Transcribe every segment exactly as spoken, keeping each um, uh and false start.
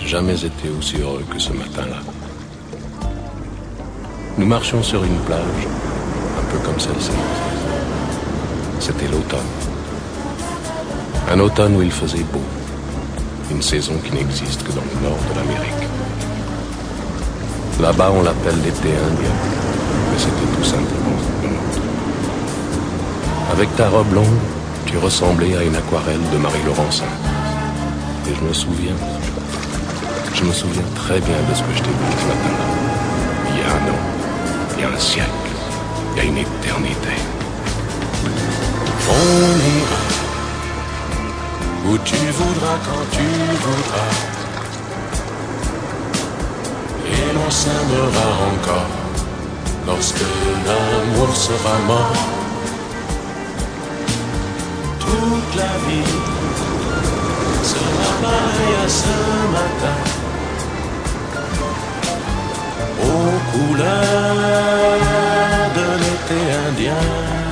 jamais été aussi heureux que ce matin-là. Nous marchions sur une plage, un peu comme celle-ci. C'était l'automne. Un automne où il faisait beau. Une saison qui n'existe que dans le nord de l'Amérique. Là-bas, on l'appelle l'été indien, mais c'était tout simplement le nôtre. Avec ta robe longue, tu ressemblais à une aquarelle de Marie Laurencin. Et je me souviens, je me souviens très bien de ce que je t'ai dit ce matin-là. Il y a un an, il y a un siècle, il y a une éternité. On ira où tu voudras, quand tu voudras. Et l'on s'aimera encore lorsque l'amour sera mort. Toute la vie sera pareille à ce matin, aux couleurs de l'été indien.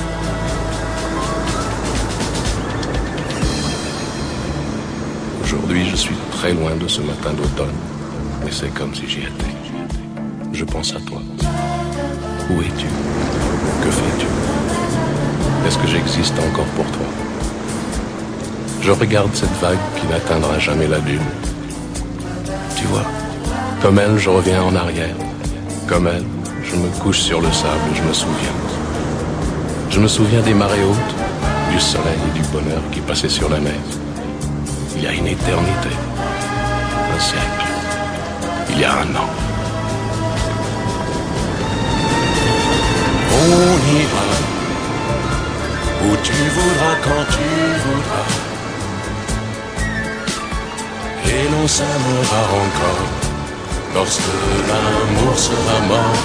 Aujourd'hui, je suis très loin de ce matin d'automne, mais c'est comme si j'y étais. Je pense à toi. Où es-tu? Que fais-tu? Est-ce que j'existe encore pour toi? Je regarde cette vague qui n'atteindra jamais la dune. Tu vois, comme elle, je reviens en arrière. Comme elle, je me couche sur le sable et je me souviens. Je me souviens des marées hautes, du soleil et du bonheur qui passaient sur la mer. Il y a une éternité, un siècle, il y a un an. On ira où tu voudras, quand tu voudras. Et l'on s'aimera encore lorsque l'amour sera mort.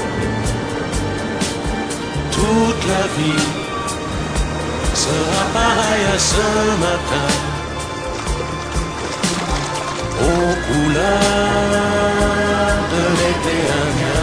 Toute la vie sera pareille à ce matin, aux couleurs de l'été indien.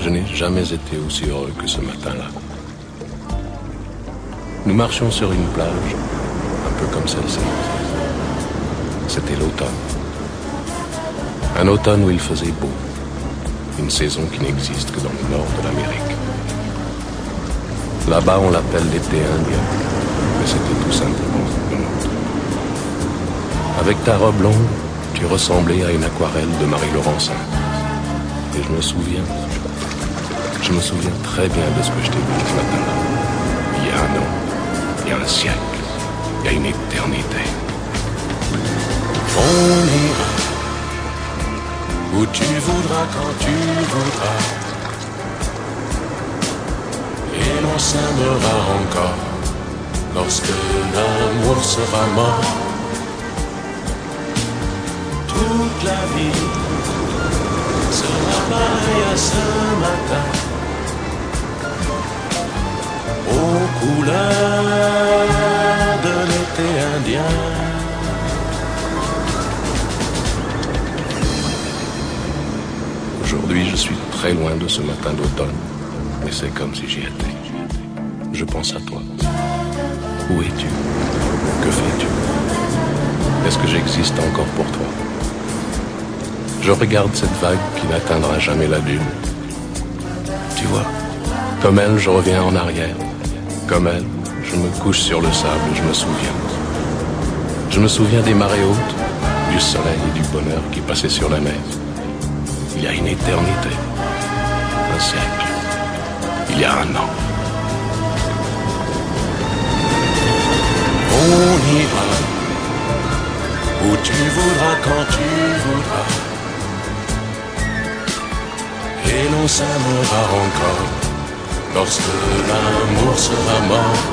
Je n'ai jamais été aussi heureux que ce matin-là. Nous marchions sur une plage, un peu comme celle-ci. C'était l'automne. Un automne où il faisait beau. Une saison qui n'existe que dans le nord de l'Amérique. Là-bas, on l'appelle l'été indien, mais c'était tout simplement le nôtre. Avec ta robe longue, tu ressemblais à une aquarelle de Marie Laurencin. Et je me souviens, je me souviens très bien de ce que je t'ai dit ce matin-là. Il y a un an, il y a un siècle, il y a une éternité. On ira où tu voudras, quand tu voudras. Et l'on s'aimera encore lorsque l'amour sera mort. Toute la vie sera pareille à ce matin, aux couleurs de l'été indien. Aujourd'hui, je suis très loin de ce matin d'automne, mais c'est comme si j'y étais. Je pense à toi. Où es-tu? Que fais-tu? Est-ce que j'existe encore pour toi? Je regarde cette vague qui n'atteindra jamais la dune. Tu vois, comme elle, je reviens en arrière. Comme elle, je me couche sur le sable et je me souviens. Je me souviens des marées hautes, du soleil et du bonheur qui passaient sur la mer. Il y a une éternité, un siècle, il y a un an. On ira où tu voudras, quand tu voudras. Et l'on s'aimera encore lorsque l'amour sera mort.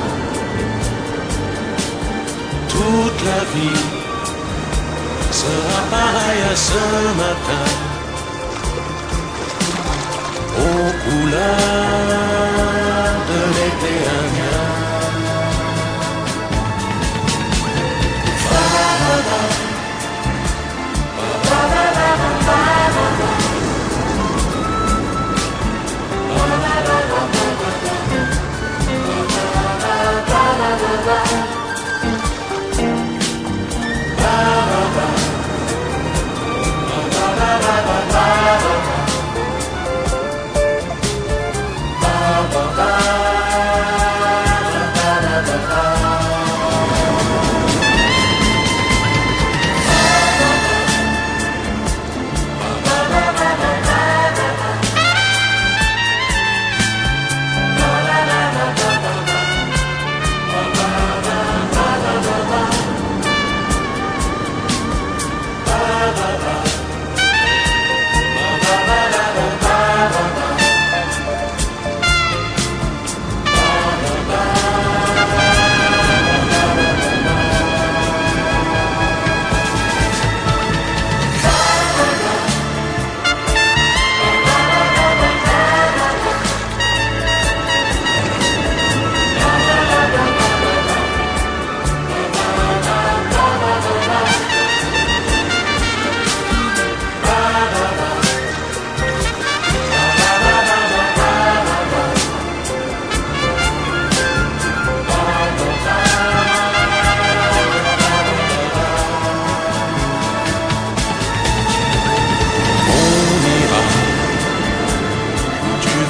Toute la vie sera pareille à ce matin, aux couleurs de l'été indien.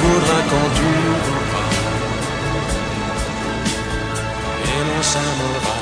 Quand tu voudras, et l'on s'aimera